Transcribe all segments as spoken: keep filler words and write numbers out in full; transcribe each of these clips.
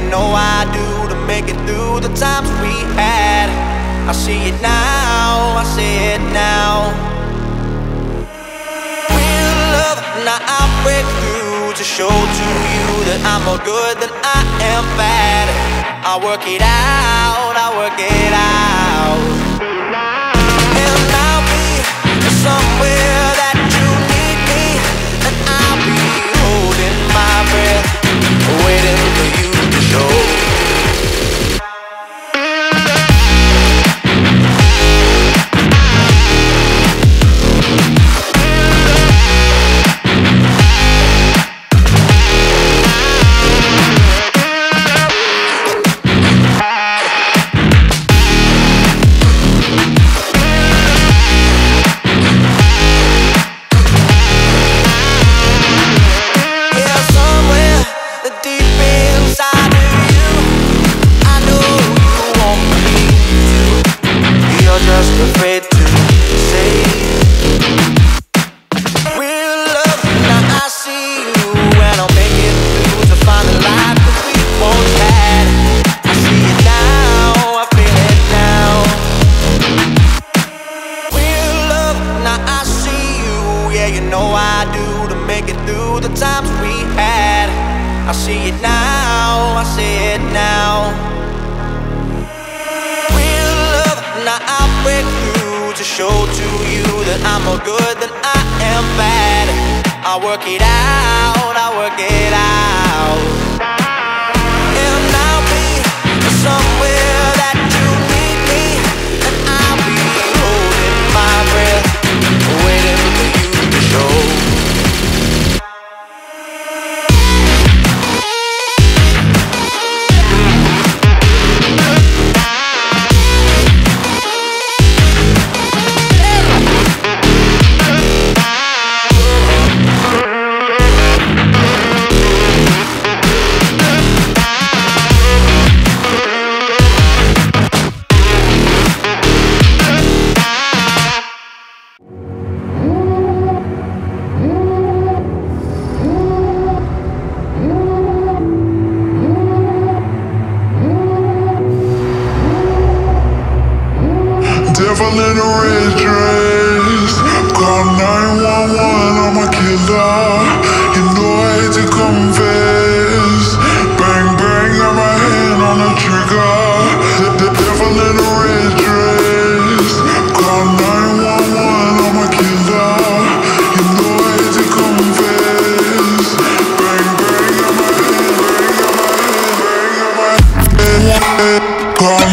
you know I do, to make it through the times we had. I see it now, I see it now. Real love, now I break through to show to you that I'm more good than I am bad. I work it out, I work it out. And I'll be somewhere that you need me, and I'll be holding my breath, waiting for you to show. Afraid to say real love, now I see you, and I'll make it through to find the life that we once had. I see it now, I feel it now. Real love, now I see you, yeah, you know I do, to make it through the times we had. I see it now, I see it now. Real love, now I break through to show to you that I'm more good than I am bad. I work it out, I work it out. And I'll be somewhere that you need me, and I'll be holding my breath, waiting for you to show. Devil in a red dress, call nine one one, I'm a killer. You know I hate to confess. Bang bang, got my hand on the trigger. The, the devil in a red dress, call nine one one, I'm a killer. You know I hate to confess. Bang bang, got my hand, bang, got my hand, bang, got my hand. Call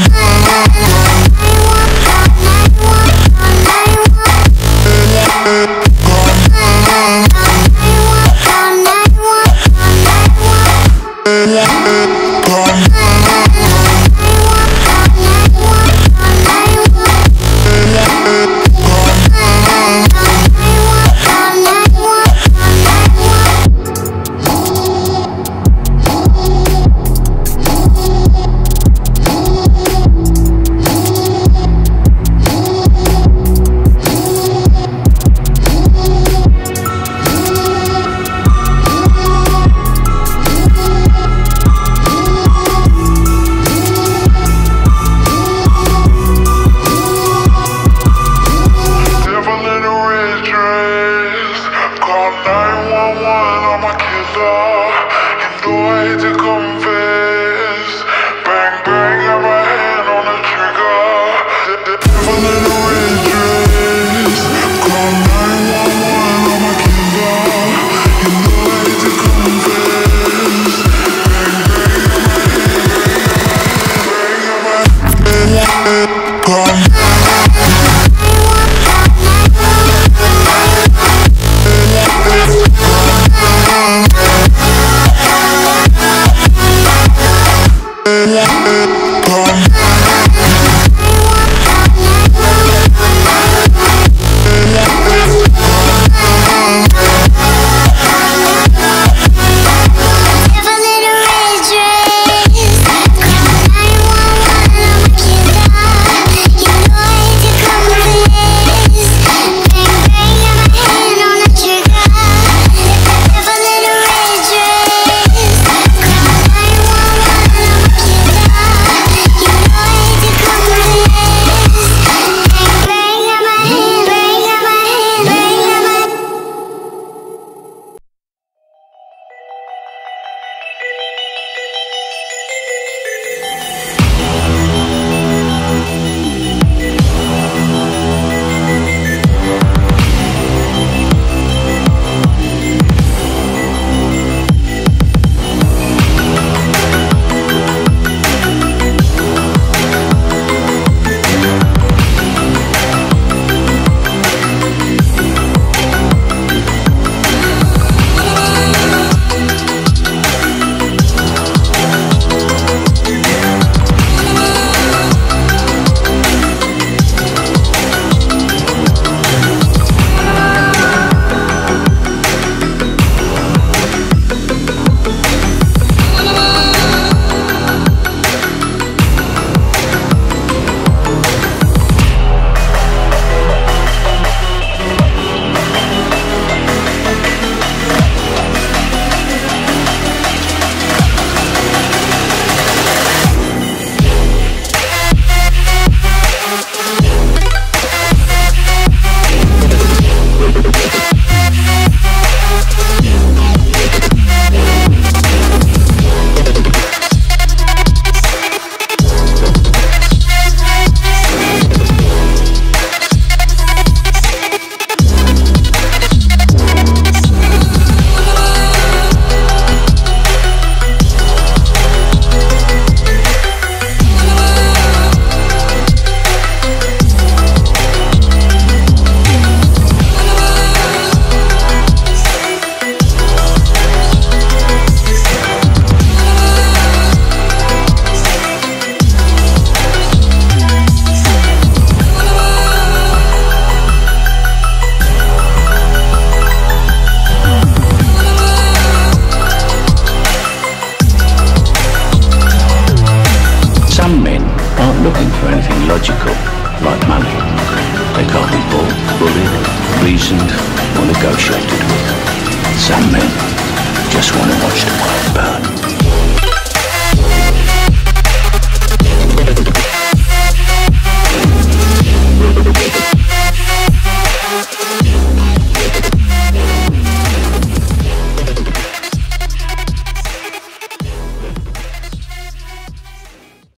looking for anything logical, like money. They can't be bought, bullied, reasoned, or negotiated with. Some men just want to watch the world burn.